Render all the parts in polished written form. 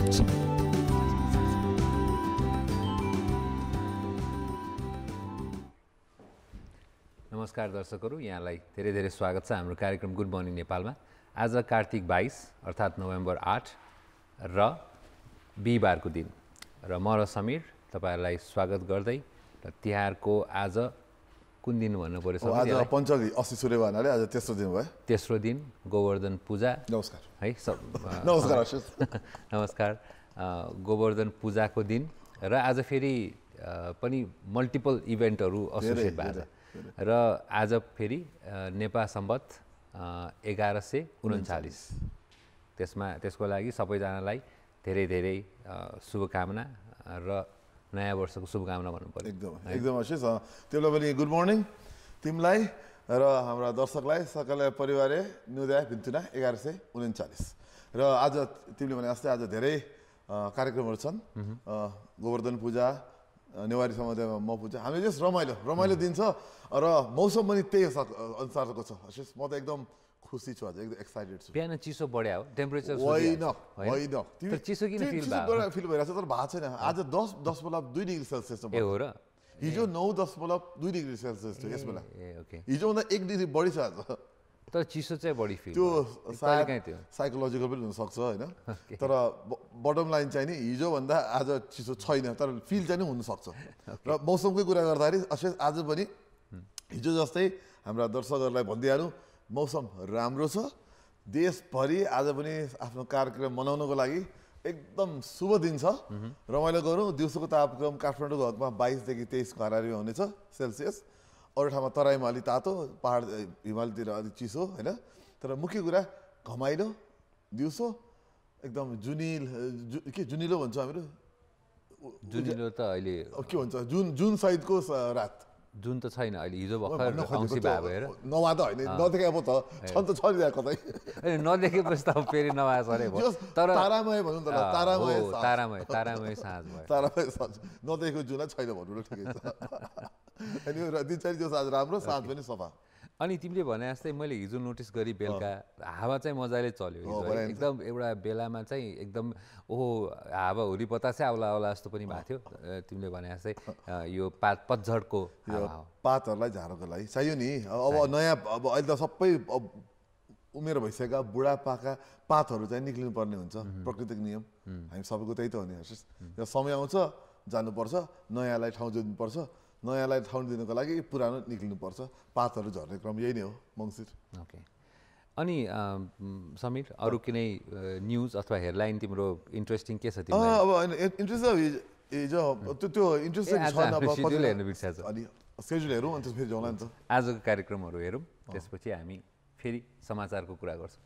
नमस्कार दर्शकहरू, यहाँलाई धेरै धेरै स्वागत छ हाम्रो कार्यक्रम गुड मर्निङ नेपालमा। आज कार्तिक 22 अर्थात् नोभेम्बर 8 र बिहिबारको दिन र म र समीर तपाईहरुलाई स्वागत गर्दै र तिहारको आज कुन दिन भन्नु पर्यो समीर? आज पञ्चमी 80 सूर्य भन्नाले आज तेस्रो दिन भयो। तेस्रो दिन गोवर्धन पूजा। नमस्कार है नमस्कार आशिष। नमस्कार। गोवर्धन पूजाको दिन र आज फेरि पनि मल्टिपल इभेन्टहरू एसोसिएट भएको छ र आज फेरि नेपाल सम्वत 1139 त्यसको लागि सबैजनालाई धेरै धेरै शुभकामना र नयाँ वर्षको शुभकामना भन्नु पर्यो। एकदम आशिष। तिमीलाई पनि गुड मर्निङ तिमीलाई र हाम्रा दर्शकलाई सकल परिवार न्युदय भिन्तुना 1139 र आज तिमीले भने जस्तै आज धेरै कार्यक्रमहरू छन्। गोवर्धन पूजा, नेवारी समुदायमा म पूजा, हामी जस्ट रमाइलो दिन छ र मौसम पनि त्यही अनुसारको छ आशिष। म त एकदम खुसी छु, आज एकदम एक्साइटेड छु। बिहान चिसो बढ्या हो, टेम्परेचर होइन तर चिसो किन फिल भइरहेछ तर भएको छैन। आज 10.2 डिग्री सेल्सियस ए हो र? हिजो 9.2 डिग्री सेल्सियस थियो यस बेला। ओके, हिजोभन्दा 1 डिग्री बढी छ आज। तर चिसो चाहिँ बढी फिल त्यो साइकोलोजिकल पनि हुनसक्छ होइन, तर बटम लाइन चाहिँ नि हिजोभन्दा आज चिसो छैन तर फिल चाहिँ नि हुनसक्छ। र मौसमकै कुरा गर्दाखेरि आज पनि हिजो जस्तै हाम्रा दर्शकहरूलाई भनिदिइहालौँ, मौसम राम्रो छ। देशभरि आज पनि आफ्नो कार्यक्रम मनाउनको लागि एकदम शुभ दिन छ। रमाइलो गरौँ। दिउँसोको तापक्रम काठमाडौँको हकमा 22 देखि 23 घरारीमा हुनेछ सेल्सियस। अरू ठाउँमा तराईमा अलि तातो, पहाड हिमालतिर अलिक चिसो होइन। तर मुख्य कुरा घमाइलो दिउँसो एकदम जुनिलो भन्छ हामीहरू। जुनिलो त अहिले के भन्छ जुन सहितको रात। जुन त छैन अहिले, हिजो भर्खर औँसी भयो भएर नभए त होइन, नदेखे अब त छन् त छरिरहेको कतै नदेखेपछि त फेरि नभए सरे भयो। तर तारामय भनौँ त, तारामय साँझ भयो। तारामय साँझ नदेखेको जुन छैन भन्नु न, ठिकै छ। अनि दिनचर्या जो आज राम्रो, साँझ पनि सफा। अनि तिमीले भने जस्तै मैले हिजो नोटिस गरी बेलुका हावा चाहिँ मजाले चल्यो एकदम। एउटा बेलामा चाहिँ एकदम हावा हुरी बतासे आउला जस्तो पनि भएको थियो। तिमीले भने जस्तै यो पतझडको पातहरूलाई झार्नको लागि चाहियो नि। अब नयाँ अब अहिले त सबै उमेर भइसकेका बुढापाका पातहरू चाहिँ निक्लिनु पर्ने हुन्छ, प्राकृतिक नियम। हामी सबैको त्यही त हो नि। समय आउँछ जानुपर्छ, नयाँलाई ठाउँ दिनुपर्छ, नयाँलाई ठाउँ दिनुको लागि पुरानो निक्लिनुपर्छ। पातहरू झर्ने क्रम यही नै हो मङ्सिर। ओके। अनि समीर, अरू कुनै न्युज अथवा हेडलाइन तिम्रो इन्ट्रेस्टिङ के छ तिमीलाई? अब इन्ट्रेस्ट हिजो त्यो इन्ट्रेस्टिङ छैन। अब सेड्युल हेर्नु बिर्सेछ? अनि सेड्युल हेरौँ अनि त्यसपछि जाउँला नि त। आजको कार्यक्रमहरू हेरौँ, त्यसपछि हामी फेरि समाचारको कुरा गर्छौँ।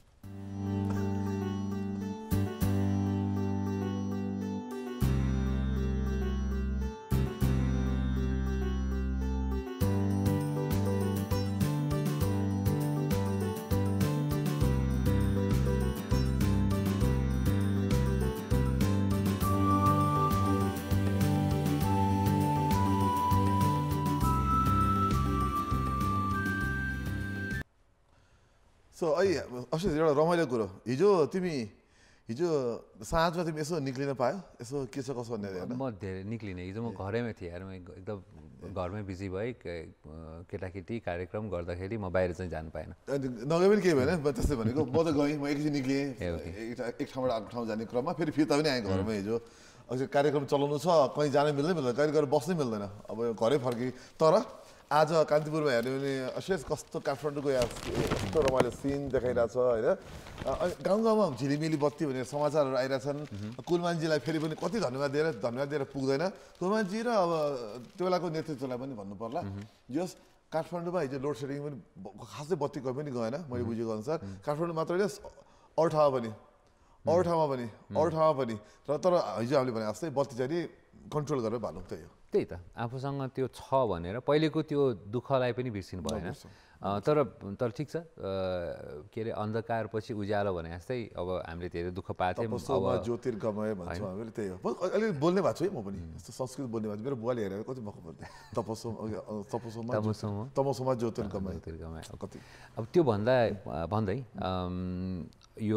अवश्य एउटा रमाइलो कुरो, हिजो साँझमा तिमी यसो निक्लिन पायो? यसो के छ कसो भन्ने? म धेरै निक्लिनँ हिजो, म घरैमा थिएँ यार। म एकदम घरमै बिजी भएँ, केटाकेटी कार्यक्रम गर्दाखेरि म बाहिर चाहिँ जानु पाएन। नगए पनि केही भएन त्यस्तै भनेको। म त गएँ, म एकछिन निक्लिएँ एक ठाउँबाट अर्को ठाउँ जाने क्रममा, फेरि फिर्ता पनि आएँ घरमा। हिजो कार्यक्रम चलाउनु छ, कहीँ जानु मिल्दैन, कहीँ गएर बस्नै मिल्दैन, अब घरै फर्केँ। तर आज कान्तिपुरमा हेर्ने भने अशेष कस्तो काठमाडौँको यस्तो रमाइलो सिन देखाइरहेछ होइन। गाउँ गाउँमा झिलिमिली बत्ती भनेर समाचारहरू आइरहेछन्। कुलमानजीलाई फेरि पनि कति धन्यवाद दिएर पुग्दैन कुलमानजी र अब त्यो बेलाको नेतृत्वलाई पनि भन्नु पर्ला। जस काठमाडौँमा हिजो लोड सेडिङ पनि खासै बत्ती कोही पनि गएन मैले बुझेको अनुसार। काठमाडौँ मात्र होइन, अरू ठाउँमा पनि र तर हिजो हामीले भने जस्तै बत्ती चाहिँ कन्ट्रोल गरेर भालौँ। त्यही त आफूसँग त्यो छ भनेर पहिलेको त्यो दुःखलाई पनि बिर्सिनु भएन। तर ठिक छ, के अरे अन्धकार पछि उज्यालो भने जस्तै अब हामीले धेरै दुःख पाएको थियौँ। ज्योतिर्गमय भन्छौँ हामीले, त्यही हो। अलिक बोल्ने भएको छु है म पनि, यस्तो संस्कृत बोल्ने भएको छु। मेरो बुवाले हेरेर कति भक्कु पर्दैन, तमसोमा ज्योतिर्गमय कति। अब त्यो भन्दै यो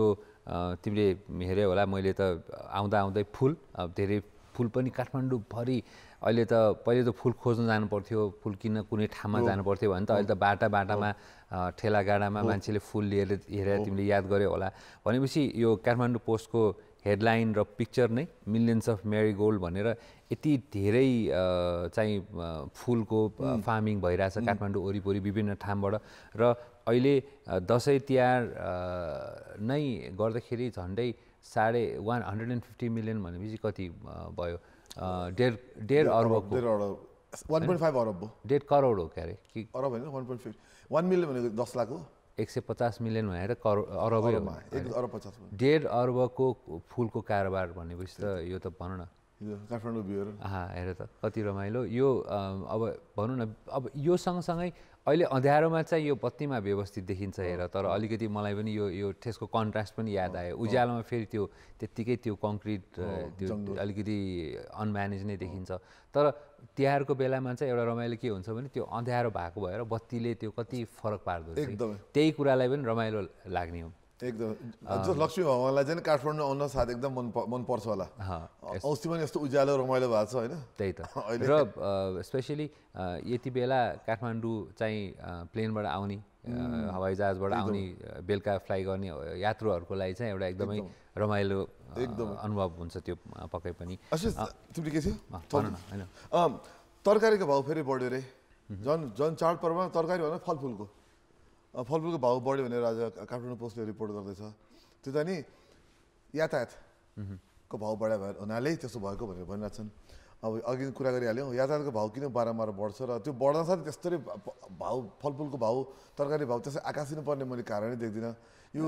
तिमीले हेऱ्यौ होला मैले त आउँदै फुल धेरै फुल पनि काठमाडौँभरि अहिले त पहिले त फुल खोज्न जानु पर्थ्यो फुल किन्न कुनै ठाउँमा जानु पर्थ्यो भने त अहिले त बाटामा ठेलागाडामा मान्छेले फुल लिएर हेरेर तिमीले याद गर्यौ होला भनेपछि यो काठमाडौँ पोस्टको हेडलाइन र पिक्चर नै मिलियन्स अफ मेरीगोल्ड भनेर यति धेरै चाहिँ फुलको फार्मिङ भइरहेछ काठमाडौँ वरिपरि विभिन्न ठाउँबाट र अहिले दसैँ तिहार नै गर्दाखेरि झन्डै 150 मिलियन भनेपछि कति भयो डेढ अर्बको 1.5 अरब हो 1.5 करोड हो क्यारे कि अरब होइन 1.5 1 मिलियन भनेको 10 लाख हो 150 मिलियन भनेर अरबै हो 1 अरब 50 1.5 अर्बको फुलको कारोबार भनेपछि त यो त भनौँ न काठमाडौँ बिहेर हेर त कति रमाइलो यो अब भनौँ न अब यो सँगसँगै अहिले अँध्यारोमा चाहिँ यो बत्तीमा व्यवस्थित देखिन्छ हेर तर अलिकति मलाई पनि यो त्यसको कन्ट्रास्ट पनि याद आयो उज्यालोमा फेरि त्यो त्यत्तिकै त्यो कङ्क्रिट त्यो अलिकति अनम्यानेज नै देखिन्छ तर तिहारको बेलामा चाहिँ एउटा रमाइलो के हुन्छ भने त्यो अँध्यारो भएको भएर बत्तीले त्यो कति फरक पार्दो रहेछ त्यही कुरालाई पनि रमाइलो लाग्ने हो एकदम जो लक्ष्मी भगवानलाई चाहिँ काठमाडौँ आउन साथ एकदम मन पर्छ होला औँसी पनि यस्तो उज्यालो रमाइलो भएको छ होइन त्यही त र स्पेसली यति बेला काठमाडौँ चाहिँ प्लेनबाट आउने हवाईजहाजबाट आउने बेलुका फ्लाइ गर्ने यात्रुहरूको लागि चाहिँ एउटा एकदमै रमाइलो अनुभव हुन्छ त्यो पक्कै पनि तिमीले के थियो होइन तरकारीको भाउ फेरि बढ्यो रे झन् चाडपर्वमा तरकारी भन फलफुलको भाउ बढ्यो भनेर आज काठमाडौँ पोस्टले रिपोर्ट गर्दैछ त्यो त नि यातायातको भाउ बढ्या भएर हुनाले त्यस्तो भएको भनेर भनिरहेछन् अब अघि कुरा गरिहाल्यौँ यातायातको भाउ किन बारम्बार बढ्छ र त्यो बढ्न साथ त्यस्तै भाउ फलफुलको भाउ तरकारी भाउ त्यसै आकाशिनु पर्ने मैले कारणै देख्दिनँ यो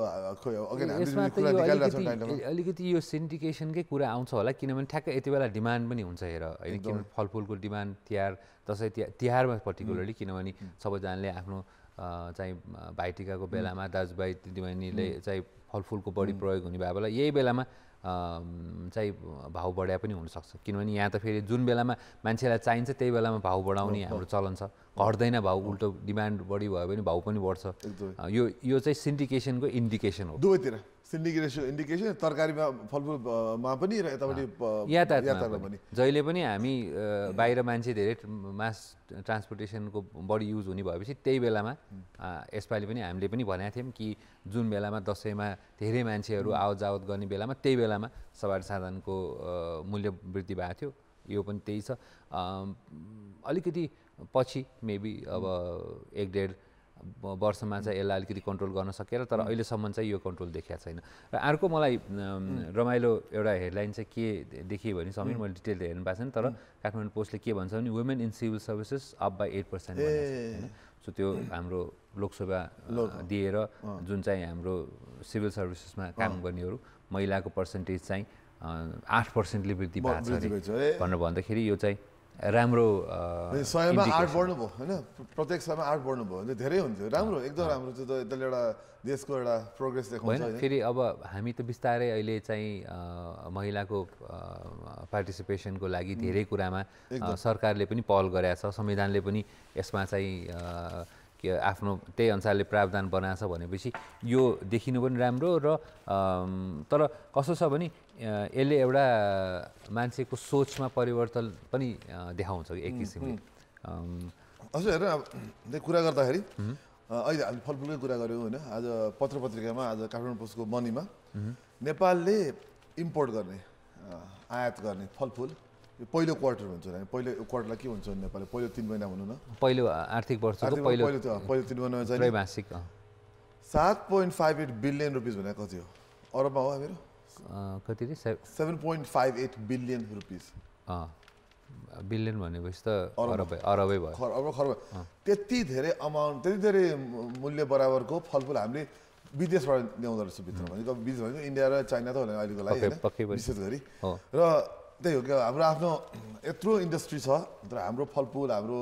अलिकति यो सिन्डिकेसनकै कुरा आउँछ होला किनभने ठ्याक्कै यति बेला डिमान्ड पनि हुन्छ हेर होइन किन फलफुलको डिमान्ड तिहार दसैँ तिहारमा पर्टिकुलरली किनभने सबैजनाले आफ्नो चाहिँ भाइटिकाको बेलामा दाजुभाइ दिदीबहिनीले चाहिँ फलफुलको बढी प्रयोग हुने भए बेला यही बेलामा चाहिँ भाउ बढाए पनि हुनसक्छ किनभने यहाँ त फेरि जुन बेलामा मान्छेलाई चाहिन्छ त्यही बेलामा भाउ बढाउने हाम्रो चलन छ घट्दैन भाउ उल्टो डिमान्ड बढी भयो भने भाउ पनि बढ्छ यो चाहिँ सिन्डिकेसनको इन्डिकेसन हो दुवैतिर इन्डिकेसन तरकारीमा फलफुलमा पनि र यतापट्टि यातायातमा पनि जहिले पनि हामी बाहिर मान्छे धेरै मास ट्रान्सपोर्टेसनको बढी युज हुने भएपछि त्यही बेलामा यसपालि पनि हामीले पनि भनेका थियौँ कि जुन बेलामा दसैँमा धेरै मान्छेहरू आवत जावत गर्ने बेलामा त्यही बेलामा सवारी साधनको मूल्य वृद्धि भएको थियो यो पनि त्यही छ अलिकति पछि मेबी अब 1-1.5 वर्षमा चाहिँ यसलाई अलिकति कन्ट्रोल गर्न सकेर तर अहिलेसम्म चाहिँ यो कन्ट्रोल देखिएको छैन र अर्को मलाई रमाइलो एउटा हेडलाइन चाहिँ के देखियो भने समीर मैले डिटेल हेर्नु पाएको छैन तर काठमाडौँ पोस्टले के भन्छ भने women in civil services up by 8% होइन सो त्यो हाम्रो लोकसेवा दिएर जुन चाहिँ हाम्रो सिभिल सर्भिसेसमा काम गर्नेहरू महिलाको पर्सेन्टेज चाहिँ 8%ले वृद्धि भएको छ भनेर भन्दाखेरि यो चाहिँ राम्रो 100मा 8 बढ्नुभयो होइन प्रत्येक 100मा 8 बढ्नुभयो भने धेरै हुन्थ्यो राम्रो एकदम राम्रो त्यो त यसले एउटा देशको एउटा प्रोग्रेस देखाउँछ होइन फेरि अब हामी त बिस्तारै अहिले चाहिँ महिलाको पार्टिसिपेसनको लागि धेरै कुरामा सरकारले पनि पहल गरेको छ संविधानले पनि यसमा चाहिँ आफ्नो त्यही अनुसारले प्रावधान बनाएको छ भनेपछि यो देखिनु पनि राम्रो र तर कस्तो छ भने यसले एउटा मान्छेको सोचमा परिवर्तन पनि देखाउँछ एक किसिमले हजुर हेर कुरा गर्दाखेरि अहिले हामी फलफुलकै कुरा गऱ्यौँ होइन आज पत्र पत्रिकामा आज काठमाडौँ पोस्टको मनीमा नेपालले इम्पोर्ट गर्ने आयात गर्ने फलफुल यो पहिलो क्वार्टर भन्छ हामी पहिलो क्वार्टरलाई के भन्छ नेपालले पहिलो 3 महिना भनौँ न पहिलो आर्थिक वर्षको पहिलो 3 महिनामा चाहिँ त्रैमासिक 7.58 बिलियन रुपिस भनेको कति हो अरबमा हो हामीहरू कति रे 7.58 बिलियन रुपिस बिलियन भनेपछि त अरबै भयो खर्ब त्यति धेरै अमाउन्ट त्यति धेरै मूल्य बराबरको फलफुल हामीले विदेशबाट ल्याउँदो रहेछ भित्र भनेको विदेश भनेको इन्डिया र चाइना त होला अहिलेको लागि विशेष गरी र त्यही हो कि हाम्रो आफ्नो यत्रो इन्डस्ट्री छ तर हाम्रो फलफुल हाम्रो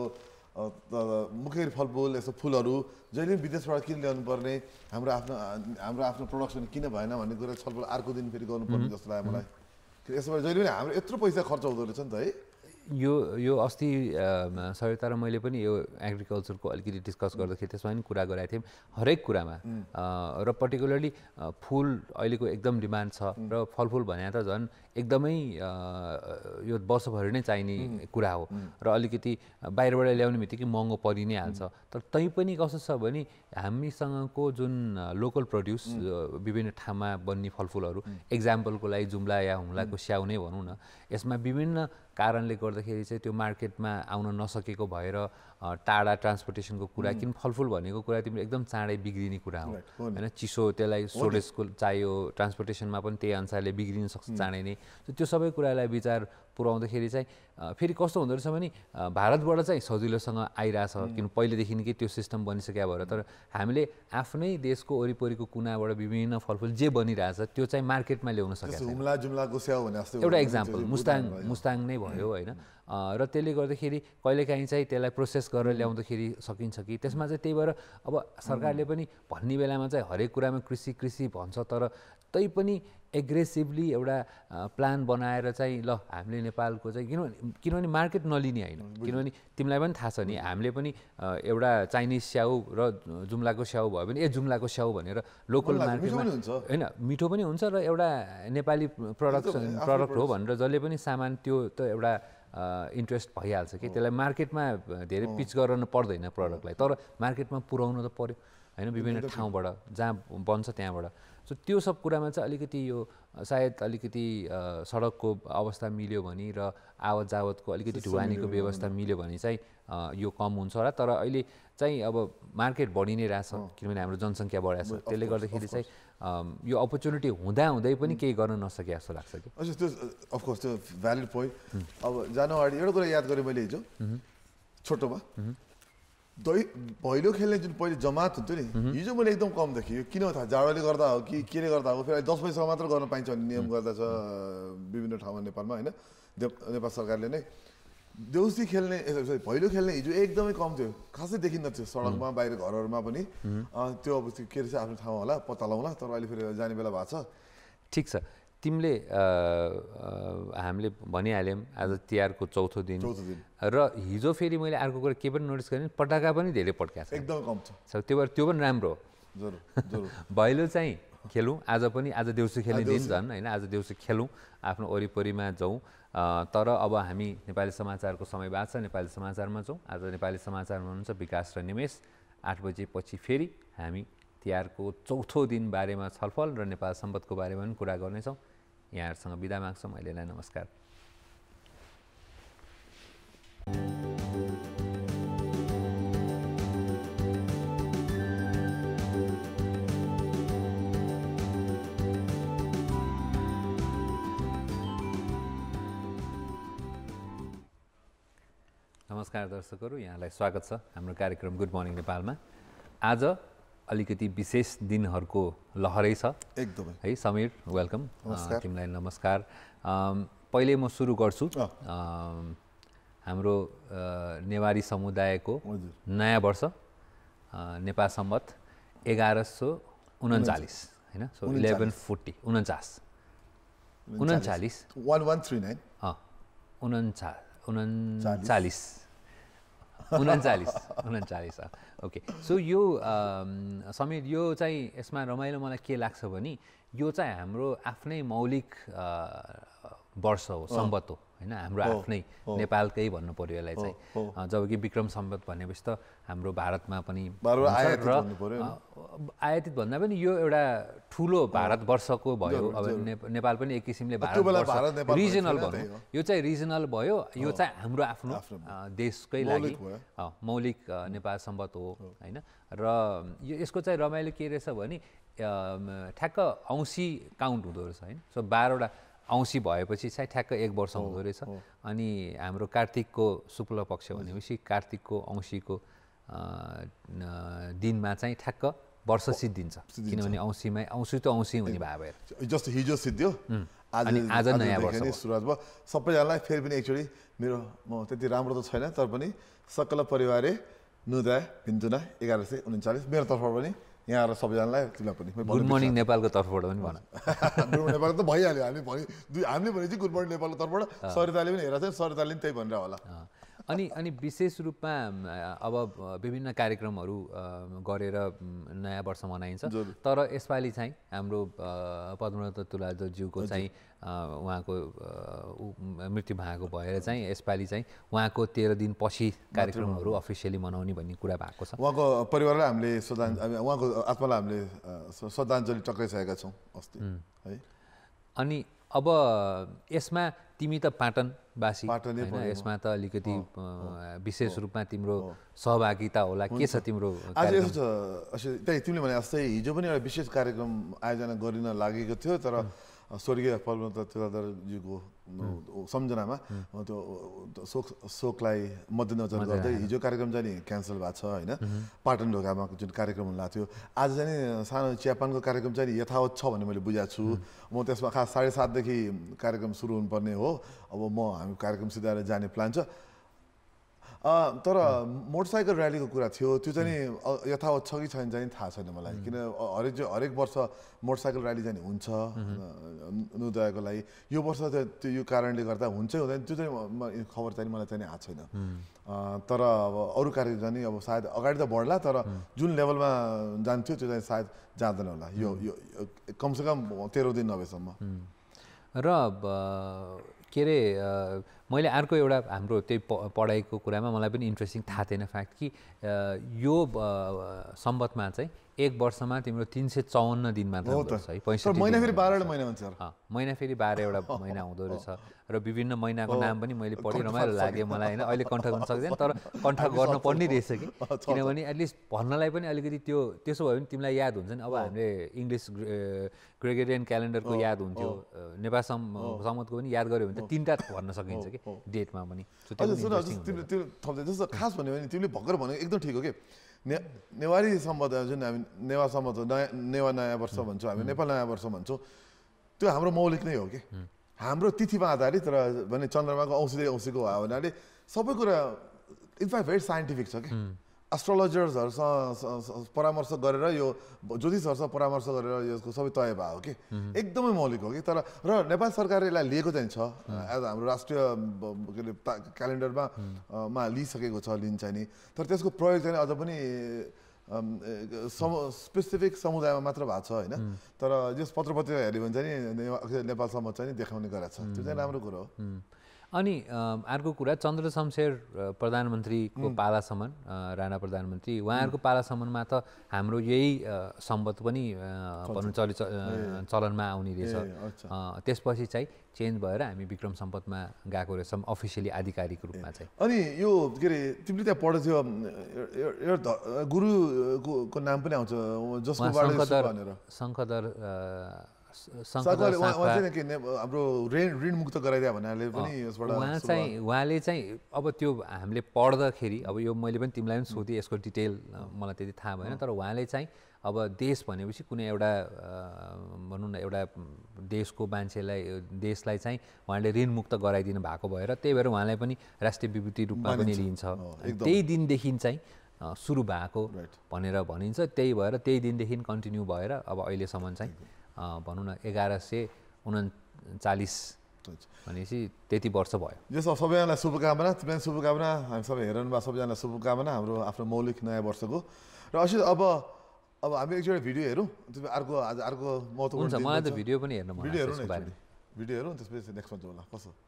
मुख्य फलफुल यस्तो फुलहरू जहिले पनि विदेशबाट किन ल्याउनु पर्ने हाम्रो आफ्नो प्रोडक्सन किन भएन भन्ने कुरा छलफल अर्को दिन फेरि गर्नुपर्ने जस्तो लाग्यो मलाई यसबाट जहिले पनि हाम्रो यत्रो पैसा खर्च हुँदो रहेछ नि त है यो अस्ति सरिता र मैले पनि यो एग्रिकल्चरको अलिकति डिस्कस गर्दाखेरि त्यसमा पनि कुरा गरेका थियौँ हरेक कुरामा र पर्टिकुलरली फुल अहिलेको एकदम डिमान्ड छ र फलफुल भने त झन् एकदमै यो वर्षभरि नै चाहिने कुरा हो र अलिकति बाहिरबाट ल्याउने बित्तिकै महँगो परि नै हाल्छ तर तैपनि कस्तो छ भने हामीसँगको जुन लोकल प्रड्युस विभिन्न ठाउँमा बन्ने फलफुलहरू एक्जाम्पलको लागि जुम्ला या हुम्लाको स्याउ नै भनौँ न यसमा विभिन्न कारणले गर्दाखेरि चाहिँ त्यो मार्केटमा आउन नसकेको भएर टाढा ट्रान्सपोर्टेसनको कुरा किन फलफुल भनेको कुरा तिम्रो एकदम चाँडै बिग्रिने कुरा हो हैन चिसो त्यसलाई स्टोरेजको चाहियो ट्रान्सपोर्टेसनमा पनि त्यही अनुसारले बिग्रिन सक्छ चाँडै नै त्यो सबै कुरालाई विचार पुर्याउँदाखेरि चाहिँ फेरि कस्तो हुँदो रहेछ भने भारतबाट चाहिँ सजिलोसँग आइरहेछ किन पहिलेदेखि नै त्यो सिस्टम बनिसकेको भएर तर हामीले आफ्नै देशको वरिपरिको कुनाबाट विभिन्न फलफुल जे बनिरहेछ त्यो चाहिँ मार्केटमा ल्याउन सकेको छैन एउटा एक्जाम्पल मुस्ताङ नै भयो होइन र त्यसले गर्दाखेरि कहिलेकाहीँ चाहिँ त्यसलाई प्रोसेस गरेर ल्याउँदाखेरि सकिन्छ कि त्यसमा चाहिँ त्यही भएर अब सरकारले पनि भन्ने बेलामा चाहिँ हरेक कुरामा कृषि भन्छ तर तैपनि एग्रेसिभली एउटा प्लान बनाएर चाहिँ ल हामीले नेपालको चाहिँ किनभने मार्केट नलिने होइन किनभने तिमीलाई पनि थाहा छ नि हामीले पनि एउटा चाइनिज स्याउ र जुम्लाको स्याउ भयो भने जुम्लाको स्याउ भनेर लोकल मार्केटमा होइन मिठो पनि हुन्छ र एउटा नेपाली प्रडक्ट हो भनेर जसले पनि सामान त्यो त एउटा इन्ट्रेस्ट भइहाल्छ कि त्यसलाई मार्केटमा धेरै पिच गर्न पर्दैन प्रडक्टलाई तर मार्केटमा पुर्याउनु त पर्यो होइन विभिन्न ठाउँबाट जहाँ बन्छ त्यहाँबाट सो त्यो सब कुरामा चाहिँ अलिकति यो सायद अलिकति सडकको अवस्था मिल्यो भने र आवत जावतको अलिकति ढुवानीको व्यवस्था मिल्यो भने चाहिँ यो कम हुन्छ होला तर अहिले चाहिँ अब मार्केट बढी नै रहेछ किनभने हाम्रो जनसङ्ख्या बढेको छ त्यसले गर्दाखेरि चाहिँ यो अपर्च्युनिटी हुँदै पनि केही गर्न नसके जस्तो लाग्छ कि त्यो अफकोर्स त्यो भ्यालिड पोइन्ट अब जानु अगाडि एउटा कुरा याद गरेँ मैले हिजो छोटोमा भैलो खेल्ने जुन पहिले जमात हुन्थ्यो नि हिजो मैले एकदम कम देखेँ यो किन थाहा जाडोले गर्दा हो कि केले गर्दा हो फेरि 10 बजीसम्म मात्र गर्न पाइन्छ भन्ने नियम गर्दा छ विभिन्न ठाउँमा नेपालमा होइन नेपाल सरकारले नै देउसी खेल्ने भैलो खेल्ने हिजो एकदमै कम थियो खासै देखिन्न थियो सडकमा बाहिर घरहरूमा पनि त्यो अब के रहेछ आफ्नो ठाउँ होला पत्ता लगाउला तर अहिले फेरि जाने बेला भएको छ ठिक छ तिमीले हामीले भनिहाल्यौँ आज तिहारको चौथो दिन र हिजो फेरि मैले अर्को कुरा के पनि नोटिस गरेँ पटाका पनि धेरै पड्काएको छ एकदम कम छ त्यो पनि राम्रो हो जरुर भैलो चाहिँ खेलौँ आज देउसी खेल्ने दिन झन् होइन आज देउसी खेलौँ आफ्नो वरिपरिमा जाउँ तर अब हामी नेपाली समाचारको समय भएको छ नेपाली समाचारमा जाउँ आज नेपाली समाचारमा हुनुहुन्छ विकास र निमेष 8 बजेपछि फेरि हामी तिहारको चौथो दिन बारेमा छलफल र नेपाल सम्बन्धको बारेमा पनि कुरा गर्नेछौँ यहाँहरूसँग बिदा माग्छौँ अहिलेलाई नमस्कार नमस्कार दर्शकहरू यहाँलाई स्वागत छ हाम्रो कार्यक्रम गुड मर्निङ नेपालमा आज अलिकति विशेष दिनहरूको लहरै छ एकदमै है समीर वेलकम तिमीलाई नमस्कार पहिले म सुरु गर्छु हाम्रो नेवारी समुदायको नयाँ वर्ष नेपाल सम्वत 1139 हैन सो 1140 39 ओके सो यो समीर यो चाहिँ यसमा रमाइलो मलाई के लाग्छ भने यो चाहिँ हाम्रो आफ्नै मौलिक वर्ष हो सम्वत हो हैन हाम्रो आफ्नै नेपालकै भन्नु पर्यो यसलाई चाहिँ जबकि विक्रम सम्वत भनेपछि त हाम्रो भारतमा पनि आयातित भन्दा पनि यो एउटा ठुलो भारतवर्षको भयो अब नेपाल पनि एक किसिमले भारत रिजनल भनौँ यो चाहिँ रिजनल भयो यो चाहिँ हाम्रो आफ्नो देशकै लागि मौलिक नेपाल सम्वत हो हैन र यसको चाहिँ रमाइलो के रहेछ भने ठ्याक्क औँसी काउन्ट हुँदो रहेछ हैन सो 12वटा औँसी भएपछि चाहिँ ठ्याक्क 1 वर्ष हुँदो रहेछ अनि हाम्रो कार्तिकको शुक्ल पक्ष भनेपछि कार्तिकको औँसीको दिनमा चाहिँ ठ्याक्क वर्ष सिद्धिन्छ किनभने औँसी त औँसी हुने भाव जस्तो हिजो सिद्धियो आज नयाँ वर्ष सुरुवात भयो सबैजनालाई फेरि पनि एकचोटि मेरो म त्यति राम्रो त छैन तर पनि सकल परिवारे नुदा भिन्तुना 1139 मेरो तर्फबाट पनि यहाँ आएर सबैजनालाई तिमीलाई पनि गुड मर्निङ नेपालको तर्फबाट पनि भन। गुड मर्निङ नेपाल त भइहाल्यो, हामीले भनेपछि गुड मर्निङ नेपालको तर्फबाट सरिताले पनि हेरेको छ, सरिताले पनि त्यही भनेर होला। अनि विशेष रूपमा अब विभिन्न कार्यक्रमहरू गरेर नयाँ वर्ष मनाइन्छ, तर यसपालि चाहिँ हाम्रो पद्मनाथ तुलाधरज्यूको चाहिँ उहाँको मृत्यु भएको भएर चाहिँ यसपालि चाहिँ उहाँको 13 दिन पछि कार्यक्रमहरू अफिसियली मनाउने भन्ने कुरा भएको छ। उहाँको परिवारलाई हामीले उहाँको आत्मालाई हामीले श्रद्धाञ्जली टक्राइसकेका छौँ अस्ति है। अनि अब यसमा तिमी त पाटनवासी होइन, यसमा त अलिकति विशेष रूपमा तिम्रो सहभागिता होला, के छ तिम्रो? आज यसो छ, त्यही तिमीले भने जस्तै हिजो पनि एउटा विशेष कार्यक्रम आयोजना गरिन लागेको थियो, तर स्वर्गीय पद्मनाथ तुलाधरज्यूको सम्झनामा त्यो शोकलाई मध्यनजर गर्दै हिजो कार्यक्रम चाहिँ नि क्यान्सल भएको छ होइन। पाटन ढोकामा जुन कार्यक्रम हुन लाग्थ्यो, आज चाहिँ नि सानो चियापानको कार्यक्रम चाहिँ नि यथावत छ भन्ने मैले बुझाएको छु। म त्यसमा खास 7:30 देखि कार्यक्रम सुरु हुनुपर्ने हो। अब हामी कार्यक्रम सिधाएर जाने प्लान छ। तर मोटरसाइकल र्यालीको कुरा थियो, त्यो चाहिँ नि यथावत छ कि छैन चाहिँ थाहा छैन मलाई, किन हरेक वर्ष मोटरसाइकल र्याली चाहिँ हुन्छ नोदयको लागि। यो वर्ष त्यो यो कारणले गर्दा हुन्छ हुँदैन त्यो चाहिँ खबर चाहिँ मलाई चाहिँ आएको छैन। तर अब अरू कार्यक्रम चाहिँ अब सायद अगाडि त बढ्ला, तर जुन लेभलमा जान्थ्यो त्यो चाहिँ सायद जाँदैन होला यो कमसेकम 13 दिन नभएसम्म। र के अरे मैले अर्को एउटा हाम्रो त्यही पढाइको कुरामा मलाई पनि इन्ट्रेस्टिङ थाहा थिएन फ्याक्ट कि यो सम्बतमा चाहिँ एक वर्षमा तिम्रो 354 दिन मात्र हुन्छ है, 65 महिना फेरि 12 महिना हुन्छ। महिना फेरि 12 महिना हुँदो रहेछ र विभिन्न महिनाको नाम पनि मैले पढि रमाइलो लाग्यो मलाई होइन। अहिले कण्ठ गर्न सक्दैन, तर कण्ठ गर्न पर्ने रहेछ कि, किनभने एटलिस्ट भन्नलाई पनि अलिकति त्यो त्यसो भयो भने तिमीलाई याद हुन्छ नि। अब हामीले इङ्ग्लिस ग्रेगोरियन क्यालेन्डरको याद हुन्थ्यो, नेपाल सम्मतको पनि याद गऱ्यो भने त 3टा भन्न सकिन्छ कि डेटमा पनि। जस्तो खास भन्यो भने तिमीले भर्खर भनेको एकदम ठिक हो कि नेवारी सम्बन्ध जुन हामी नेवा सम्बन्ध नेवा नयाँ वर्ष भन्छौँ, हामी नेपाल नयाँ वर्ष भन्छौँ, त्यो हाम्रो मौलिक नै हो कि हाम्रो तिथिमा आधारित र भने चन्द्रमाको औँसीको भयो भन्नाले सबै कुरा इनफ्याक्ट भेरी साइन्टिफिक छ कि। एस्ट्रोलोजर्सहरूसँग परामर्श गरेर यो ज्योतिषहरूसँग परामर्श गरेर यसको सबै तय भयो कि एकदमै मौलिक हो कि। तर र नेपाल सरकारले यसलाई लिएको चाहिँ छ एज हाम्रो राष्ट्रिय के अरे क्यालेन्डरमा लिइसकेको छ, लिन्छ नि। तर त्यसको प्रयोग चाहिँ अझ पनि स्पेसिफिक समुदायमा मात्र भएको छ होइन। तर यस पत्रपत्रिका हेऱ्यो भने चाहिँ नेपालसम्म चाहिँ देखाउने गरेको छ, त्यो चाहिँ राम्रो कुरो हो। अनि अर्को कुरा चन्द्र शमशेर प्रधानमन्त्रीको पालासम्म राणा प्रधानमन्त्री उहाँहरूको पालासम्ममा त हाम्रो यही सम्बत पनि भनौँ चलनमा आउने रहेछ। त्यसपछि चाहिँ चेन्ज भएर हामी विक्रम सम्पतमा गएको रहेछौँ अफिसियली आधिकारिक रूपमा चाहिँ। अनि यो के अरे तिमीले त्यहाँ पढ्थ्यो गुरुको नाम पनि आउँछ जसको शङ्खदर हाम्रो ऋण मुक्त गराइदिया भन्नाले पनि यसबाट उहाँले चाहिँ अब त्यो हामीले पढ्दाखेरि अब यो मैले पनि तिमीलाई पनि सोधेँ, यसको डिटेल मलाई त्यति थाहा भएन, तर उहाँले चाहिँ अब देश भनेपछि कुनै एउटा भनौँ न एउटा देशलाई चाहिँ उहाँले ऋण मुक्त गराइदिनु भएको भएर त्यही भएर उहाँलाई पनि राष्ट्रिय विभूति रूपमा पनि लिइन्छ। त्यही दिनदेखि चाहिँ सुरु भएको भनेर भनिन्छ, त्यही भएर त्यही दिनदेखि कन्टिन्यू भएर अब अहिलेसम्म चाहिँ भनौँ न 1139 भनेपछि त्यति वर्ष भयो। जस सबैजनालाई शुभकामना, तिमीलाई शुभकामना, हामी सबै हेरौँमा सबैजनालाई शुभकामना हाम्रो आफ्नो मौलिक नयाँ वर्षको। र अझै अब हामी एकचोटि भिडियो हेरौँ, आज अर्को महत्त्वपूर्ण मलाई त भिडियो पनि हेर्नु मन लाग्छ, भिडियो हेरौँ त्यसपछि नेक्स्ट भन्छौँ होला कसो।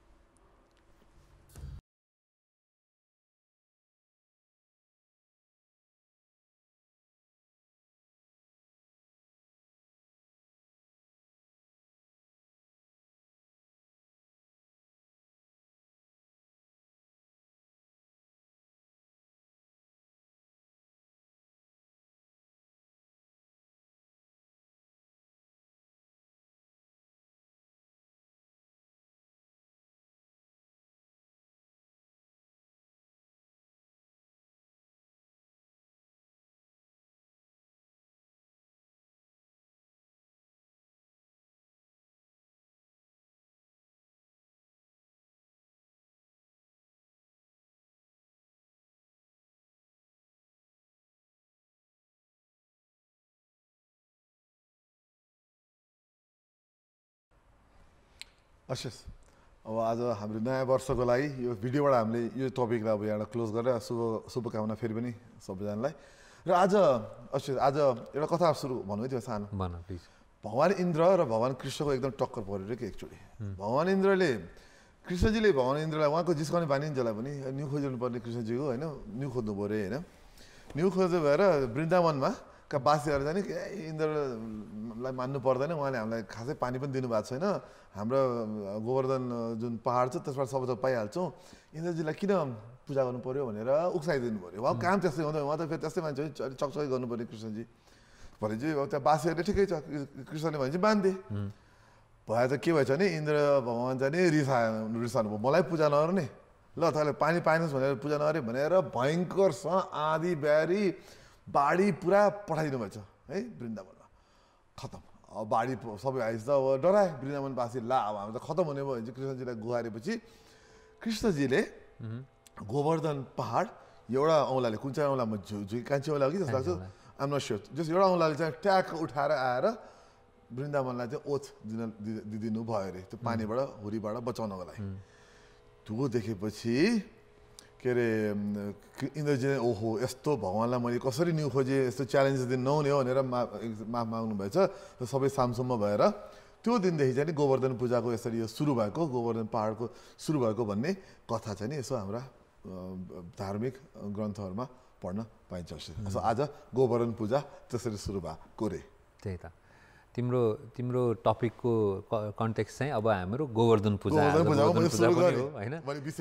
अशेष अब आज हाम्रो नयाँ वर्षको लागि यो भिडियोबाट हामीले यो टपिकलाई अब यहाँबाट क्लोज गरेर शुभकामना फेरि पनि सबैजनालाई। र आज अशेष आज एउटा कथा सुरु भन्नु थियो सानो भगवान इन्द्र र भगवान कृष्णको एकदम टक्कर परेर कि एकचोटि भगवान इन्द्रले कृष्णजीले भगवान इन्द्रलाई उहाँको जिस्काउने बानी जसलाई पनि न्यु खोज्नु पर्ने कृष्णजीको होइन न्यु खोज्नु पऱ्यो होइन न्यु खोज्नु भएर वृन्दावनमा का बासीहरू जाने इन्द्रलाई मान्नु पर्दैन उहाँले हामीलाई खासै पानी पनि दिनुभएको छैन हाम्रो गोवर्धन जुन पहाड छ त्यसबाट सबै थोक पाइहाल्छौँ इन्द्रजीलाई किन पूजा गर्नु पऱ्यो भनेर उक्साइदिनु पऱ्यो उहाँ काम त्यस्तै हुँदैन उहाँ त फेरि त्यस्तै मान्छे हो चकचकै गर्नु पऱ्यो कृष्णजी भनेपछि अब त्यहाँ बासीहरूले ठिकै छ कृष्णले भनेपछि बाँधे भए त के भएछ भने इन्द्र भगवान चाहिँ रिसाउनु भयो मलाई पूजा नगर्ने ल तपाईँले पानी पाइनुहोस् भनेर पूजा नगरे भनेर भयङ्करसँग आँधी ब्यारी बाढी पुरा पठाइदिनु भएछ है वृन्दावनमा खतम अब बाढी सबै आइस त अब डराए वृन्दावनवासी ला अब हामी त खतम हुने भयो भने चाहिँ कृष्णजीलाई गुहारेपछि कृष्णजीले गोवर्धन पहाड एउटा औँलाले कुन चाहिँ औँलामा कान्छी औँला हो कि जस्तो लाग्छ आम नट स्योर जस एउटा औँलाले चाहिँ ट्याक उठाएर आएर वृन्दावनलाई चाहिँ ओथ दिदिनु भयो अरे त्यो पानीबाट हुरीबाट बचाउनको लागि त्यो देखेपछि के अरे इन्द्रजी ओहो यस्तो भगवान्लाई मैले कसरी न्यु खोजेँ यस्तो च्यालेन्जेस दिन नहुने हो भनेर माफ माग्नु भएछ र सबै सामसुम्म भएर त्यो दिनदेखि चाहिँ गोवर्धन पूजाको यसरी यो सुरु भएको गोवर्धन पहाडको सुरु भएको भन्ने कथा चाहिँ नि यसो हाम्रा धार्मिक ग्रन्थहरूमा पढ्न पाइन्छ सो आज गोवर्धन पूजा त्यसरी सुरु भएको रे त्यही त तिम्रो टपिकको कन्टेक्स्ट चाहिँ अब हाम्रो गोवर्धन पूजा होइन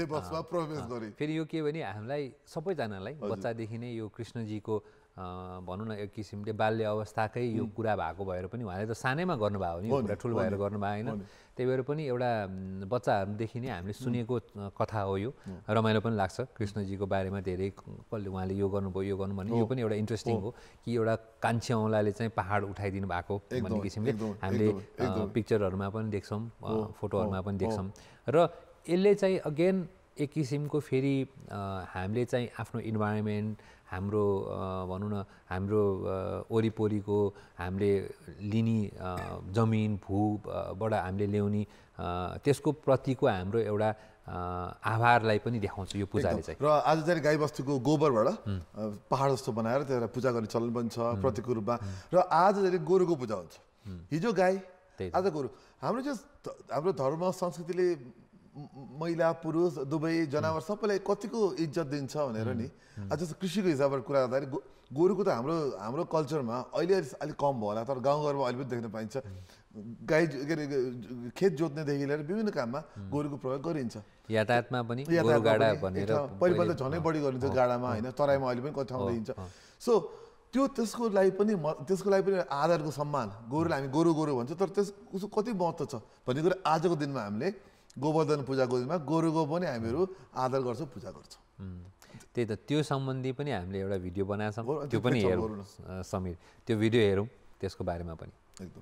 फेरि यो के भने हामीलाई सबैजनालाई बच्चादेखि नै यो कृष्णजीको भनौँ न एक किसिमले बाल्य अवस्थाकै यो कुरा भएको भएर पनि उहाँले त सानैमा गर्नुभयो नि कुरा ठुलो भएर गर्नुभयो होइन त्यही भएर पनि एउटा बच्चाहरूदेखि नै हामीले सुनेको कथा हो यो रमाइलो पनि लाग्छ कृष्णजीको बारेमा धेरै कसले उहाँले यो गर्नुभयो यो गर्नु भने यो पनि एउटा इन्ट्रेस्टिङ हो कि एउटा कान्छी औँलाले चाहिँ पहाड उठाइदिनु भएको भन्ने किसिमले हामीले पिक्चरहरूमा पनि देख्छौँ फोटोहरूमा पनि देख्छौँ र यसले चाहिँ अगेन एक किसिमको फेरि हामीले चाहिँ आफ्नो इन्भाइरोमेन्ट हाम्रो भनौँ न हाम्रो वरिपरिको हामीले लिने जमिन भूबाट हामीले ल्याउने त्यसको प्रतिको हाम्रो एउटा आभारलाई पनि देखाउँछ यो पूजाले चाहिँ र आज चाहिँ गाईबस्तुको गोबरबाट पहाड जस्तो बनाएर त्यसलाई पूजा गर्ने चलन पनि छ प्रतीकको रूपमा र आज चाहिँ गोरुको पूजा हुन्छ हिजो गाई आज गोरु हाम्रो धर्म संस्कृतिले महिला पुरुष दुवै जनावर सबैलाई कतिको इज्जत दिन्छ भनेर नि आज जस्तो कृषिको हिसाबबाट कुरा गर्दाखेरि गोरुको त हाम्रो कल्चरमा अहिले अलिक कम भयो होला तर गाउँघरमा अहिले पनि देख्न पाइन्छ गाई के अरे खेत जोत्नेदेखि लिएर विभिन्न काममा गोरुको प्रयोग गरिन्छ यातायातमा पनि पहिलेभन्दा झनै बढी गरिन्छ गाडामा होइन तराईमा अहिले पनि कति ठाउँमा देखिन्छ सो त्यसको लागि पनि आदरको सम्मान गोरुलाई हामी गोरु भन्छ तर उसको कति महत्त्व छ भन्ने कुरा आजको दिनमा हामीले गोवर्धन पूजाको दिनमा गोरुको पनि हामीहरू आदर गर्छौँ पूजा गर्छौँ त्यही त त्यो सम्बन्धी पनि हामीले एउटा भिडियो बनाएको छौँ त्यो पनि हेरौँ समीर त्यो भिडियो हेरौँ त्यसको बारेमा पनि एकदम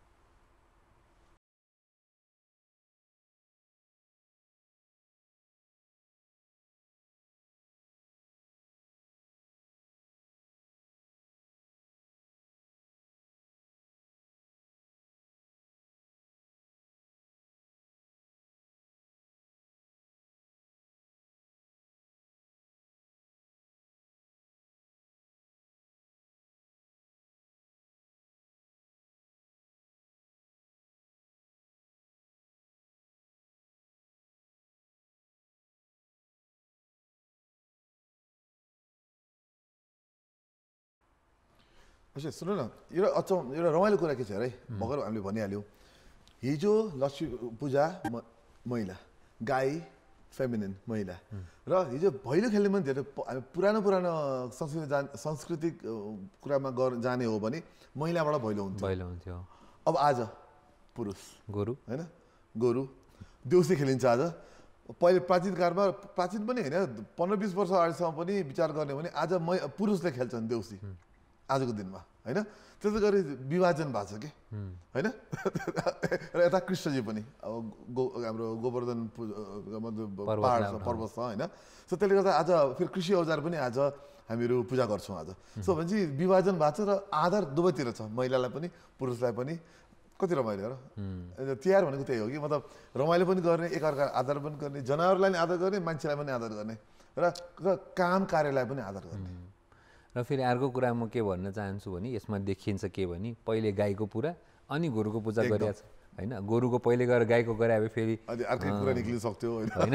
अच्छा सुन्नु न एउटा रमाइलो कुरा के छ है भर्खर हामीले भनिहाल्यौँ हिजो लक्ष्मी पूजा महिला गाई फेमिनिन महिला र हिजो भैलो खेल्ने पनि धेरै पुरानो सांस्कृतिक कुरामा जाने हो भने महिलाबाट भैलो हुन्थ्यो अब आज पुरुष गोरु होइन गोरु देउसी खेलिन्छ आज पहिले प्राचीन कालमा प्राचीन पनि होइन 15-20 वर्ष अगाडिसम्म पनि विचार गर्ने भने आज पुरुषले खेल्छन् देउसी आजको दिनमा होइन त्यसै गरी विभाजन भएको छ कि होइन र यता कृष्णजी पनि अब हाम्रो गोवर्धन पर्वत छ होइन सो त्यसले गर्दा आज फेरि कृषि औजार पनि आज हामीहरू पूजा गर्छौँ आज सो भनेपछि विभाजन भएको छ र आधार दुवैतिर छ महिलालाई पनि पुरुषलाई पनि कति रमाइलो हो र तिहार भनेको त्यही हो कि मतलब रमाइलो पनि गर्ने एकअर्का आदर पनि गर्ने जनावरलाई पनि आदर गर्ने मान्छेलाई पनि आदर गर्ने र काम कार्यलाई पनि आदर गर्ने र फेरि अर्को कुरा म के भन्न चाहन्छु भने यसमा देखिन्छ के भने पहिले गाईको पूजा अनि गोरुको पूजा गरिएको छ होइन गोरुको पहिले गएर गाईको गराए फेरि अर्कै कुरा निक्लिन सक्थ्यो होइन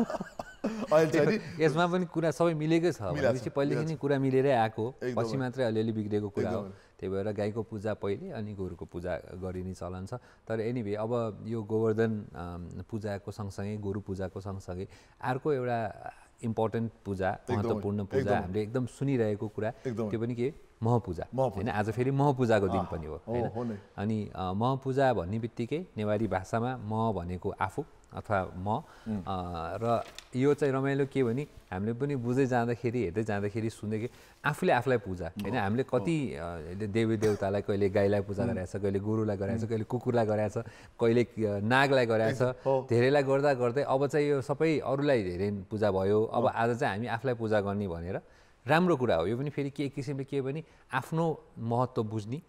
यसमा पनि कुरा सबै मिलेकै छ भनेपछि पहिलेदेखि नै कुरा मिलेरै आएको पछि मात्रै अलिअलि बिग्रेको कुरा हो त्यही भएर गाईको पूजा पहिले अनि गोरुको पूजा गरिने चलन छ तर एनिवे अब यो गोवर्धन पूजाको सँगसँगै गोरु पूजाको सँगसँगै अर्को एउटा इम्पोर्टेन्ट पूजा महत्त्वपूर्ण पूजा हामीले एकदम सुनिरहेको कुरा त्यो पनि के महपूजा होइन आज फेरि महपूजाको दिन पनि हो होइन अनि महपूजा भन्ने बित्तिकै नेवारी भाषामा म भनेको आफू अथवा म र यो चाहिँ रमाइलो के भने हामीले पनि बुझ्दै जाँदाखेरि हेर्दै जाँदाखेरि सुनेकै आफूले आफूलाई पूजा होइन हामीले कति देवी देवतालाई कहिले गाईलाई पूजा गराएछ कहिले गोरुलाई गराएछ कहिले कुकुरलाई गराएछ कहिले नागलाई गराएछ धेरैलाई गर्दा गर्दै अब चाहिँ यो सबै अरूलाई धेरै पूजा भयो अब आज चाहिँ हामी आफूलाई पूजा गर्ने भनेर राम्रो कुरा हो यो पनि फेरि के किसिमले के भने आफ्नो महत्त्व बुझ्ने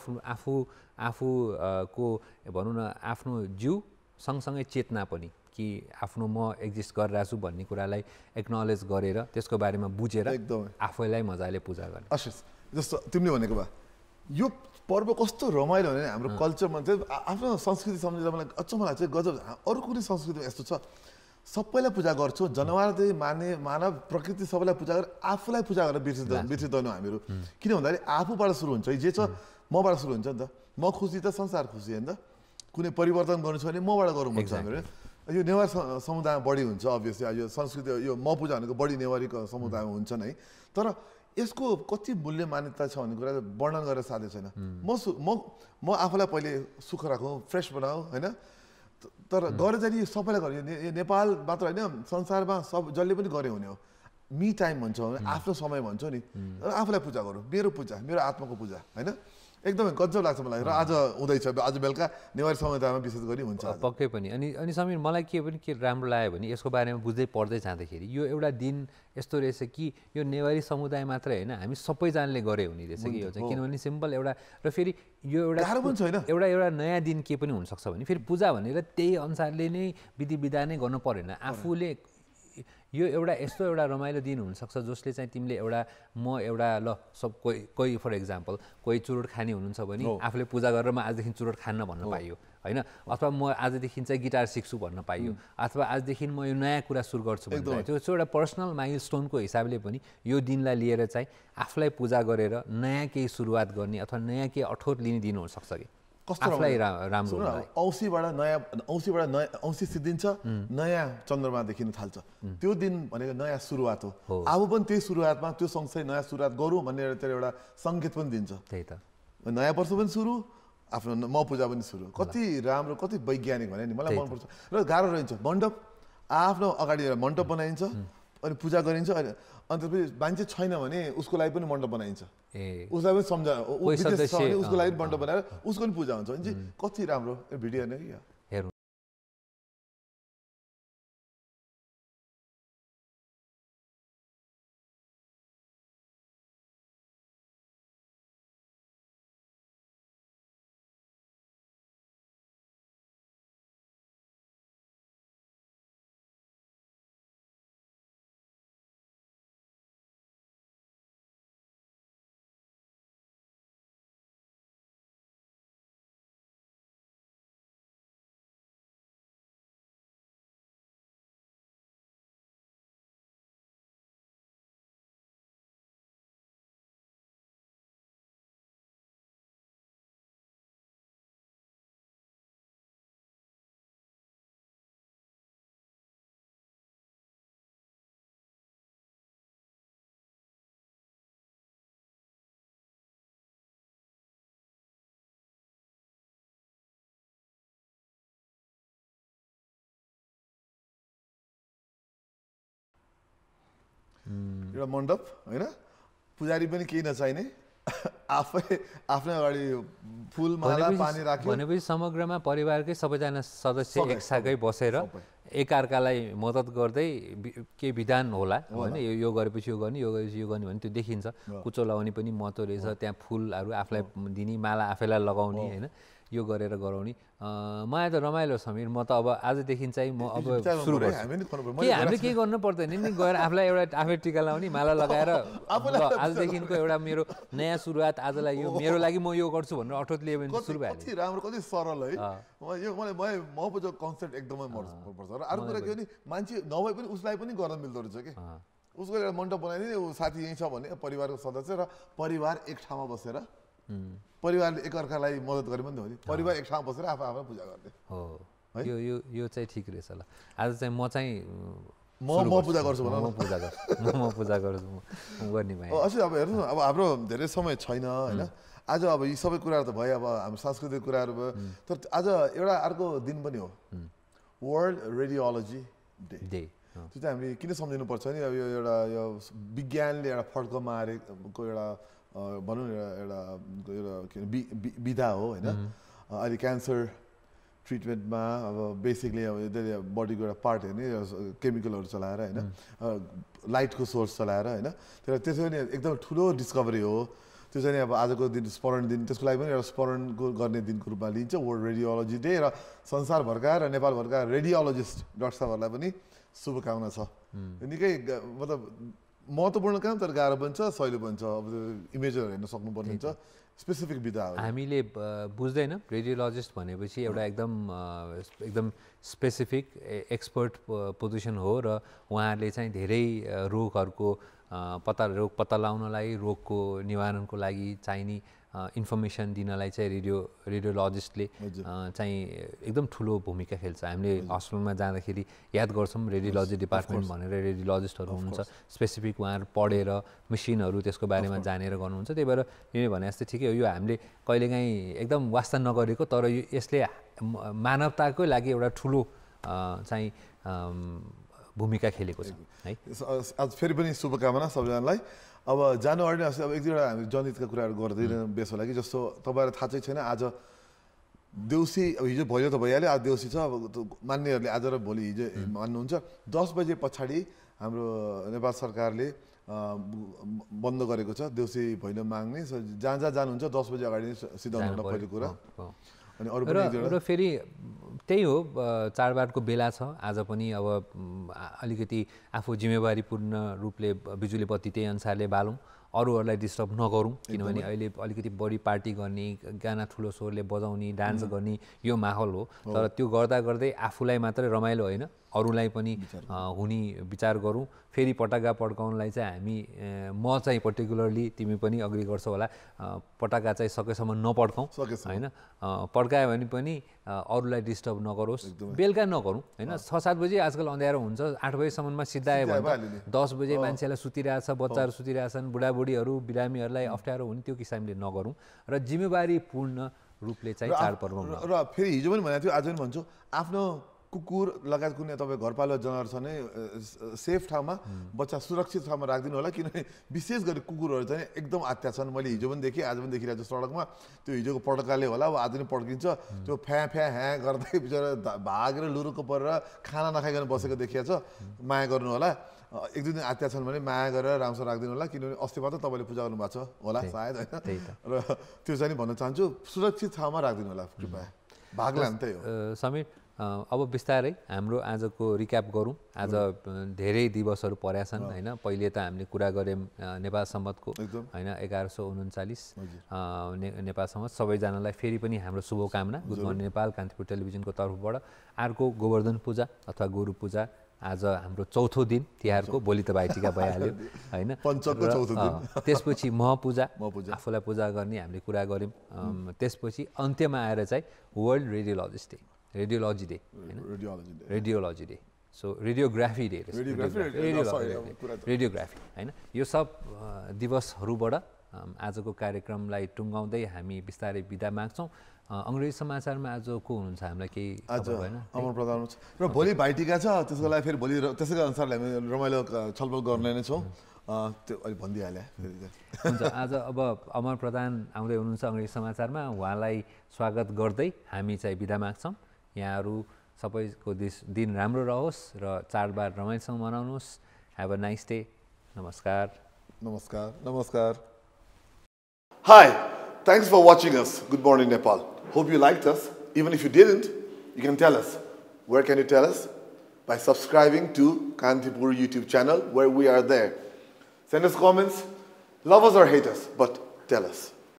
आफूको भनौँ न आफ्नो जिउ सँगसँगै चेतना पनि कि आफ्नो म एक्जिस्ट गरिरहेको छु भन्ने कुरालाई एक्नोलेज गरेर त्यसको बारेमा बुझेर आफैलाई मजाले पूजा गर्ने आशिष जस्तो तिमीले भनेको भए यो पर्व कस्तो रमाइलो भने हाम्रो कल्चरमा चाहिँ आफ्नो संस्कृति सम्झेर मलाई अचम्म लाग्छ गजब अरू कुनै संस्कृतिमा यस्तो छ सबैलाई पूजा गर्छौँ जनावरदेखि मानव प्रकृति सबैलाई पूजा गरेर आफूलाई पूजा गरेर बिर्सिँदैनौँ हामीहरू किन भन्दाखेरि आफूबाट सुरु हुन्छ जे छ मबाट सुरु हुन्छ नि त म खुसी त संसार खुसी होइन त कुनै परिवर्तन गर्नु छ भने मबाट गरौँ भन्छ हामीहरू यो नेवार समुदायमा बढी हुन्छ अभियसली यो संस्कृति यो म पूजा भनेको बढी नेवारीको समुदायमा हुन्छ नै तर यसको कति मूल्य मान्यता छ भन्ने कुरा वर्णन गरेर साध्य छैन म आफूलाई पहिले सुख राखौँ फ्रेस बनाऊ होइन तर गरे चाहिँ सबैलाई गरे यो नेपाल मात्र होइन संसारमा सब जसले पनि गरे हुने हो मी टाइम भन्छौँ आफ्नो समय भन्छौँ नि आफूलाई पूजा गरौँ मेरो पूजा मेरो आत्माको पूजा होइन एकदमै गजब लाग्छ मलाई र आज हुँदैछ आज बेलुका नेवारी समुदायमा विशेष गरी हुन्छ पक्कै पनि अनि समीर मलाई के पनि के राम्रो लाग्यो भने यसको बारेमा बुझ्दै पढ्दै जाँदाखेरि यो एउटा दिन यस्तो रहेछ कि यो नेवारी समुदाय मात्रै होइन हामी सबैजनाले गरे हुने रहेछ कि यो चाहिँ किनभने सिम्पल एउटा र फेरि यो एउटा नयाँ दिन के पनि हुनसक्छ भने फेरि पूजा भनेर त्यही अनुसारले नै विधि विधान नै गर्नु परेन आफूले यो एउटा यस्तो एउटा रमाइलो दिन हुनसक्छ जसले चाहिँ तिमीले एउटा ल सब कोही फर इक्जाम्पल कोही चुरोट खाने हुनुहुन्छ भने आफूले पूजा गरेर म आजदेखि चुरोट खान्न भन्न पाइयो होइन अथवा म आजदेखि चाहिँ गिटार सिक्छु भन्न पाइयो अथवा आजदेखि म यो नयाँ कुरा सुरु गर्छु भन्ने त्यो एउटा पर्सनल माइलस्टोनको हिसाबले पनि यो दिनलाई लिएर चाहिँ आफूलाई पूजा गरेर नयाँ केही सुरुवात गर्ने अथवा नयाँ केही अठोट लिने दिन हुनसक्छ कि आफूलाई राम्रो औँसी सिद्धिन्छ नयाँ चन्द्रमा देखिन थाल्छ त्यो दिन भनेको नयाँ सुरुवात हो अब पनि त्यही सुरुवातमा त्यो सँगसँगै नयाँ सुरुवात गरौँ भन्ने त्यसले एउटा सङ्केत पनि दिन्छ त्यही त नयाँ वर्ष पनि सुरु आफ्नो म पूजा पनि सुरु कति राम्रो कति वैज्ञानिक भने नि मलाई मनपर्छ र गाह्रो रहन्छ मण्डप आफ्नो अगाडि एउटा मण्डप बनाइन्छ अनि पूजा गरिन्छ अन्त फेरि मान्छे छैन भने उसको लागि पनि मण्डप बनाइन्छ उसलाई पनि सम्झना उसको लागि मण्डप बनाएर उसको पनि पूजा हुन्छ भने चाहिँ कति राम्रो भिडियो हेर्ने कि हेर्नु एउटा मण्डप होइन पुजारी पनि केही नचाहिने आफ्नै अगाडि फुल माला पानी राख्यो भनेपछि समग्रमा परिवारकै सबैजना सदस्य एकसाथै बसेर एकअर्कालाई मद्दत गर्दै के विधान होला होइन यो गरेपछि यो गर्ने यो गरेपछि यो गर्ने भने त्यो देखिन्छ कुचो लगाउने पनि महत्त्व रहेछ त्यहाँ फुलहरू आफूलाई दिने माला आफैलाई लगाउने होइन यो गरेर गराउने मलाई त रमाइलो समीर म त अब आजदेखि चाहिँ म अब सुरु गर्छु हामीले केही गर्नु पर्दैन नि गएर आफूलाई एउटा आफै टिका लाउने माला लगाएर आजदेखिको एउटा मेरो नयाँ सुरुवात आजलाई यो मेरो लागि म यो गर्छु भनेर अठोट लियो भने सुरु भयो कति राम्रो कति सरल है यो मलाई महबुजको कन्सेप्ट एकदमै मनपर्छ र अर्को कुरा के हो नि मान्छे नभए पनि उसलाई पनि गर्न मिल्दो रहेछ कि उसको एउटा मण्डप बनाइदिने ऊ साथी यहीँ छ भने परिवारको सदस्य र परिवार एक ठाउँमा बसेर परिवारले एकअर्कालाई मद्दत गरे पनि हो परिवार एक ठाउँमा बसेर आफू आफूलाई पूजा गर्ने हो यो यो यो चाहिँ ठिक रहेछ ल आज चाहिँ म चाहिँ म पूजा गर्छु भनौँ म पूजा गर्छु म पूजा गर्छु म गर्ने भए अझै अब हेर्नु अब हाम्रो धेरै समय छैन होइन आज अब यी सबै कुराहरू त भयो अब हाम्रो सांस्कृतिक कुराहरू भयो तर आज एउटा अर्को दिन पनि हो वर्ल्ड रेडियोलोजी डे त्यो चाहिँ हामीले किन सम्झिनुपर्छ नि अब यो एउटा यो विज्ञानले एउटा फड्को मारेको एउटा भनौँ न एउटा के विधा हो होइन अहिले क्यान्सर ट्रिटमेन्टमा अब बेसिकली अब बडीको एउटा पार्ट हेर्ने केमिकलहरू चलाएर होइन लाइटको सोर्स चलाएर होइन तर त्यसो पनि एकदम ठुलो डिस्कभरी हो त्यो चाहिँ अब आजको दिन स्मरण दिन त्यसको लागि पनि एउटा स्मरणको गर्ने दिनको रूपमा लिन्छ वर्ल्ड रेडियोलोजी डे र संसारभरका र नेपालभरका रेडियोलोजिस्ट डाक्टर साहबहरूलाई पनि शुभकामना छ निकै मतलब महत्त्वपूर्ण काम तर गाह्रो पनि छ सहिलो पनि छ अब इमेजहरू हेर्न सक्नुपर्ने हुन्छ स्पेसिफिक विधा हो हामीले बुझ्दैन रेडियोलोजिस्ट भनेपछि एउटा एकदम स्पेसिफिक एक्सपर्ट पोजिसन हो र उहाँहरूले चाहिँ धेरै रोगहरूको रोग पत्ता लगाउनलाई रोगको निवारणको लागि चाहिने इन्फर्मेसन दिनलाई चाहिँ रेडियोलोजिस्टले चाहिँ एकदम ठुलो भूमिका खेल्छ हामीले हस्पिटलमा जाँदाखेरि याद गर्छौँ रेडियोलोजी डिपार्टमेन्ट भनेर रेडियोलोजिस्टहरू हुनुहुन्छ स्पेसिफिक उहाँहरू पढेर मेसिनहरू त्यसको बारेमा जानेर गर्नुहुन्छ त्यही भएर यो भने जस्तै ठिकै हो यो हामीले कहिलेकाहीँ एकदम वास्ता नगरेको तर यसले मानवताकै लागि एउटा ठुलो चाहिँ भूमिका खेलेको छ है आज फेरि पनि शुभकामना सबैजनालाई अब जानु अगाडि अब एक दुईवटा हामी जनहितका कुराहरू गर्दैन बेस होला कि जस्तो तपाईँहरूलाई थाहा चाहिँ छैन आज देउसी अब हिजो भयो त भइहाल्यो आज देउसी छ अब मान्नेहरूले आज र भोलि हिजो मान्नुहुन्छ 10 बजे पछाडि हाम्रो नेपाल सरकारले बन्द गरेको छ देउसी भैलो माग्ने जहाँ जहाँ जानुहुन्छ 10 बजे अगाडि सिधाउनु पहिलो कुरा अनि अरू र फेरि त्यही हो चाडबाडको बेला छ आज पनि अब अलिकति आफू जिम्मेवारीपूर्ण रूपले बिजुली बत्ती त्यही अनुसारले बालौँ अरूहरूलाई डिस्टर्ब नगरौँ किनभने अहिले अलिकति बढी पार्टी गर्ने गाना ठुलो स्वरले बजाउने डान्स गर्ने यो माहौल हो तर त्यो गर्दा गर्दै आफूलाई मात्रै रमाइलो होइन अरूलाई पनि हुने विचार गरौँ फेरि पटाका पड्काउनलाई चाहिँ हामी म चाहिँ पर्टिकुलरली तिमी पनि अग्री गर्छौ होला पटाका चाहिँ सकेसम्म नपड्काउँ होइन पड्कायो भने पनि अरूलाई डिस्टर्ब नगरोस् बेलुका नगरौँ होइन 6-7 बजे आजकल अँध्यारो हुन्छ 8 बजेसम्ममा सिद्धायो भने 10 बजे मान्छेलाई सुतिरहेछ बच्चाहरू सुतिरहेछन् बुढाबुढीहरू बिरामीहरूलाई अप्ठ्यारो हुने त्यो किसिमले नगरौँ र जिम्मेवारीपूर्ण रूपले चाहिँ चाडपर्व र फेरि हिजो पनि भनेको थियो आज पनि भन्छु आफ्नो कुकुर लगायत कुनै तपाईँ घरपालुवा जनावर छ भने सेफ ठाउँमा बच्चा सुरक्षित ठाउँमा राखिदिनु होला किनभने विशेष गरी कुकुरहरू चाहिँ एकदम आत्या छन् मैले हिजो पनि देखेँ आज पनि देखिरहेको छु सडकमा त्यो हिजोको पड्काले होला अब आज पनि पड्किन्छ त्यो फ्या ह्या गर्दै बिचरा भागेर लुरुको परेर खाना नखाइकन बसेको देखिएको छ माया गर्नु होला एक दुई दिन आत्या छन् भने माया गरेर राम्रोसँग राखिदिनु होला किनभने अस्ति मात्र तपाईँले पूजा गर्नुभएको छ होला सायद होइन र त्यो चाहिँ भन्न चाहन्छु सुरक्षित ठाउँमा राखिदिनु होला कृपया भाग लानु त्यही हो समीर अब बिस्तारै हाम्रो आजको रिक्याप गरौँ आज धेरै दिवसहरू परेका छन् होइन पहिले त हामीले कुरा गऱ्यौँ नेपाल सम्मतको होइन 1139 नेपाल सम्मत सबैजनालाई फेरि पनि हाम्रो शुभकामना गुड मर्निङ नेपाल कान्तिपुर टेलिभिजनको तर्फबाट अर्को गोवर्धन पूजा अथवा गोरु पूजा आज हाम्रो चौथो दिन तिहारको भोलि त भाइटिका भइहाल्यो होइन त्यसपछि महपूजा आफूलाई पूजा गर्ने हामीले कुरा गऱ्यौँ त्यसपछि अन्त्यमा आएर चाहिँ world radiologist day radiology day होइन radiology day so radiography day radiography होइन यो सब दिवसहरूबाट आजको कार्यक्रमलाई टुङ्गाउँदै हामी बिस्तारै बिदा माग्छौँ अङ्ग्रेजी समाचारमा आज को हुनुहुन्छ हामीलाई केही भएन अमर प्रधान र भोलि भाइटिका छ त्यसको लागि फेरि भोलि त्यसैको अनुसारले हामी रमाइलो छलफल गर्ने नै छौँ त्यो अहिले भनिदिइहालेँ हुन्छ आज अब अमर प्रधान आउँदै हुनुहुन्छ अङ्ग्रेजी समाचारमा उहाँलाई स्वागत गर्दै हामी चाहिँ बिदा माग्छौँ यहाँहरू सबैको दिन राम्रो रहोस् र चाडबाड रमाइलोसँग मनाउनुहोस् ह्याभ अ नाइस डे नमस्कार नमस्कार नमस्कार Hi, thanks for watching us. Good morning, Nepal. Hope you liked us. Even if you didn't, you can tell us. Where can you tell us? By subscribing to Kantipur YouTube channel, where we are there. Send us comments, love us or hate us, but tell us.